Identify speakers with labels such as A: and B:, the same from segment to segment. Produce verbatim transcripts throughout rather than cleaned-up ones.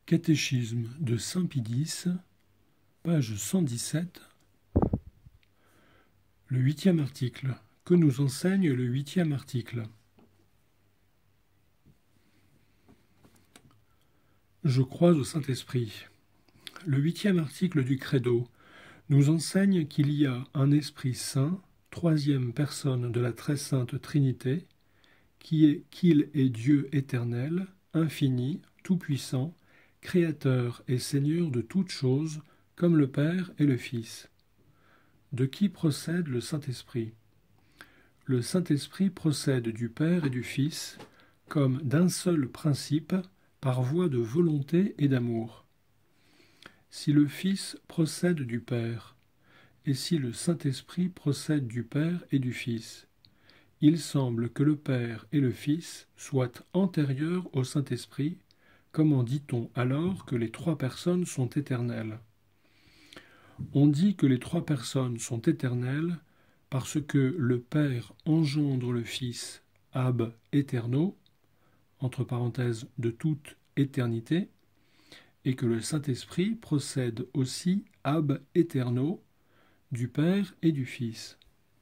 A: Catéchisme de saint Pie-X, page cent dix-sept, le huitième article. Que nous enseigne le huitième article? Je crois au Saint-Esprit. Le huitième article du Credo nous enseigne qu'il y a un Esprit Saint, troisième personne de la très sainte Trinité, qui est qu'il est Dieu éternel, infini, tout-puissant, Créateur et Seigneur de toutes choses, comme le Père et le Fils. De qui procède le Saint-Esprit? Le Saint-Esprit procède du Père et du Fils, comme d'un seul principe, par voie de volonté et d'amour. Si le Fils procède du Père, et si le Saint-Esprit procède du Père et du Fils, il semble que le Père et le Fils soient antérieurs au Saint-Esprit. Comment dit-on alors que les trois personnes sont éternelles? On dit que les trois personnes sont éternelles parce que le Père engendre le Fils ab eterno, entre parenthèses de toute éternité, et que le Saint-Esprit procède aussi ab eterno du Père et du Fils.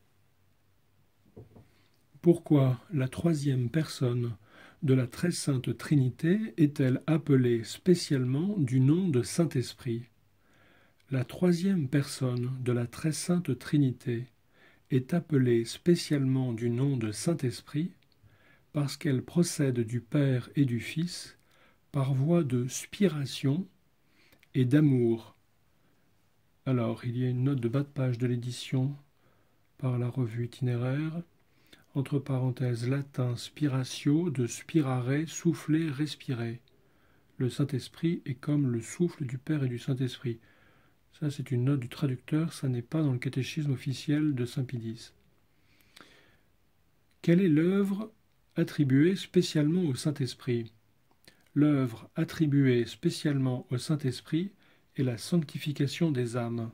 A: Pourquoi la troisième personne de la très sainte Trinité est-elle appelée spécialement du nom de Saint-Esprit? La troisième personne de la très sainte Trinité est appelée spécialement du nom de Saint-Esprit parce qu'elle procède du Père et du Fils par voie de spiration et d'amour. Alors, il y a une note de bas de page de l'édition par la revue itinéraire. Entre parenthèses, latin spiratio, de spirare, souffler, respirer. Le Saint-Esprit est comme le souffle du Père et du Saint-Esprit. Ça, c'est une note du traducteur, ça n'est pas dans le catéchisme officiel de saint Pie-X. Quelle est l'œuvre attribuée spécialement au Saint-Esprit? L'œuvre attribuée spécialement au Saint-Esprit est la sanctification des âmes.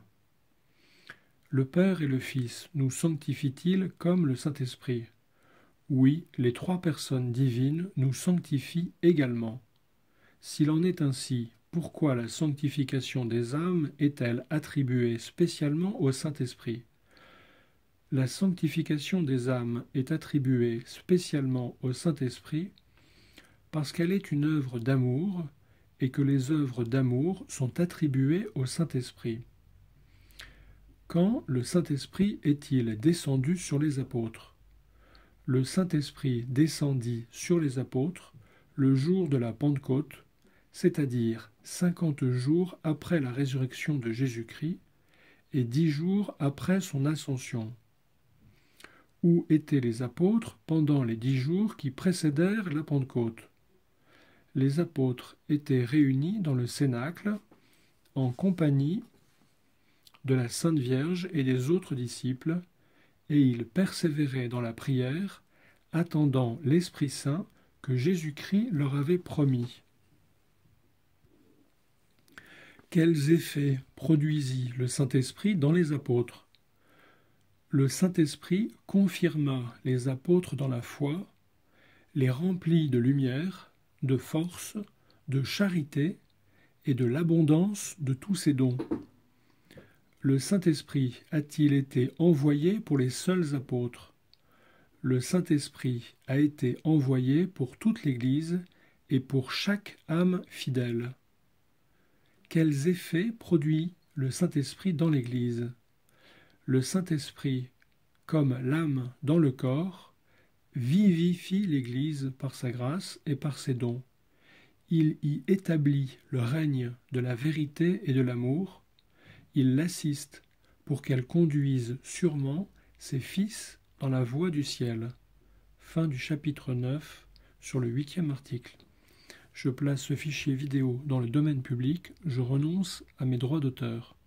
A: Le Père et le Fils nous sanctifient-ils comme le Saint-Esprit? Oui, les trois personnes divines nous sanctifient également. S'il en est ainsi, pourquoi la sanctification des âmes est-elle attribuée spécialement au Saint-Esprit? La sanctification des âmes est attribuée spécialement au Saint-Esprit parce qu'elle est une œuvre d'amour et que les œuvres d'amour sont attribuées au Saint-Esprit. Quand le Saint-Esprit est-il descendu sur les apôtres? Le Saint-Esprit descendit sur les apôtres le jour de la Pentecôte, c'est-à-dire cinquante jours après la résurrection de Jésus-Christ et dix jours après son ascension. Où étaient les apôtres pendant les dix jours qui précédèrent la Pentecôte? Les apôtres étaient réunis dans le Cénacle en compagnie de la Sainte Vierge et des autres disciples, et ils persévéraient dans la prière, attendant l'Esprit Saint que Jésus-Christ leur avait promis. Quels effets produisit le Saint-Esprit dans les apôtres? Le Saint-Esprit confirma les apôtres dans la foi, les remplit de lumière, de force, de charité et de l'abondance de tous ses dons. Le Saint-Esprit a-t-il été envoyé pour les seuls apôtres? Le Saint-Esprit a été envoyé pour toute l'Église et pour chaque âme fidèle. Quels effets produit le Saint-Esprit dans l'Église? Le Saint-Esprit, comme l'âme dans le corps, vivifie l'Église par sa grâce et par ses dons. Il y établit le règne de la vérité et de l'amour. Il l'assiste pour qu'elle conduise sûrement ses fils dans la voie du ciel. Fin du chapitre neuf sur le huitième article. Je place ce fichier vidéo dans le domaine public. Je renonce à mes droits d'auteur.